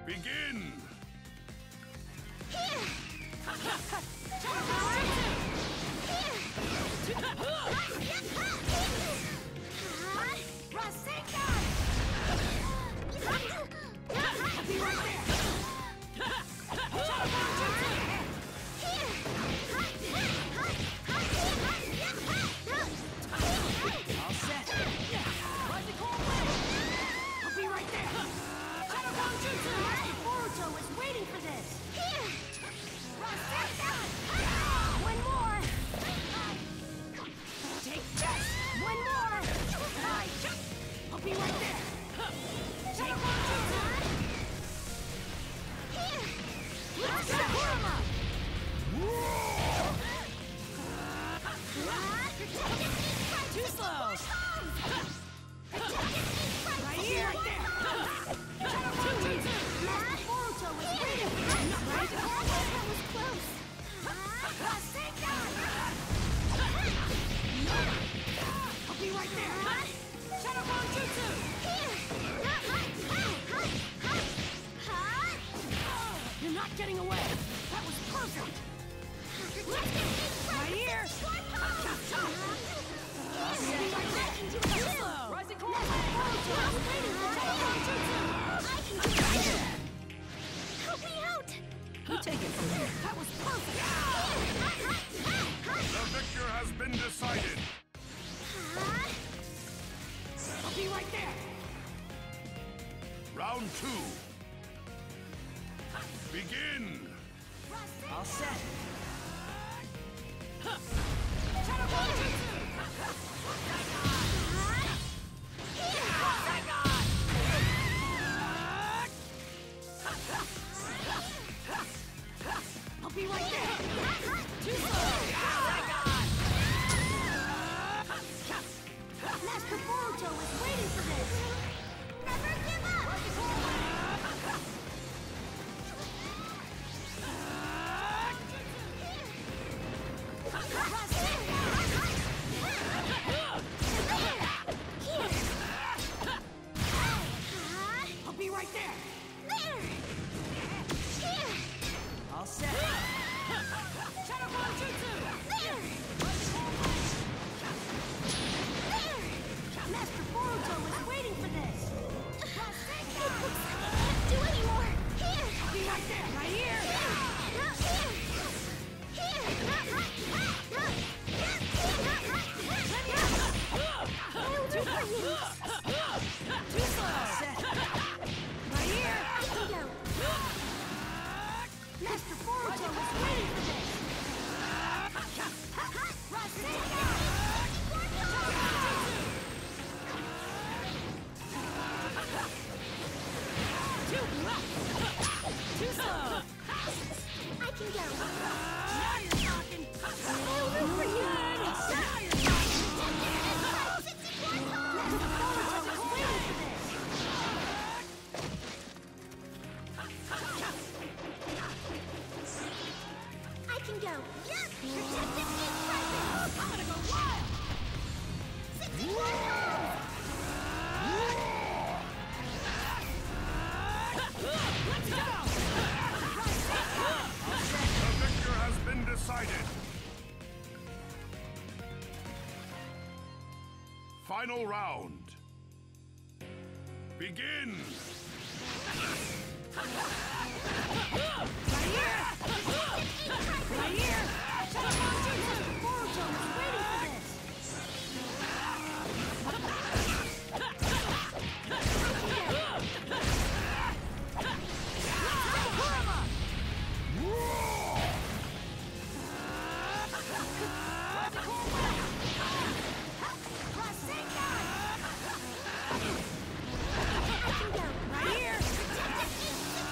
Begin! You're not getting away! That was perfect! My ear! Rising core! Help me out! You take it from here. That was perfect! The victor has been decided! I'll be right there! Round 2. Begin! All set. I'll be right there! Too slow! Master Boruto is waiting for this! Never give up! I'll be right there! There! Here! All set. Shadowball Jutsu! There! There! Master Boruto is waiting for this! It looks like I can't do anymore! Here! Be right there! Right here! I'll do for you! Too slow! Set. Right here! I can go! Master Boruto is waiting for this! Too slow! I can go! Now you're talking! I'll root for you! Now you're I can go! Yes! Protective Heat Presence! I'm gonna go wild! 61 homes! Let's go! The victor has been decided! Final round. Begin! Right here! Right here! Shadowball Jutsu! Boruto is waiting for this! Kurama! Right here!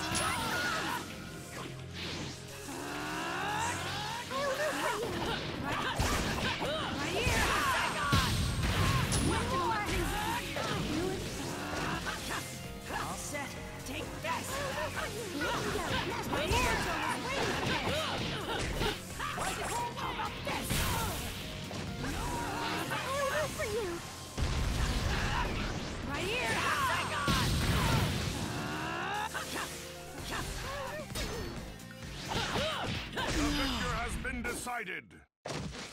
Right decided.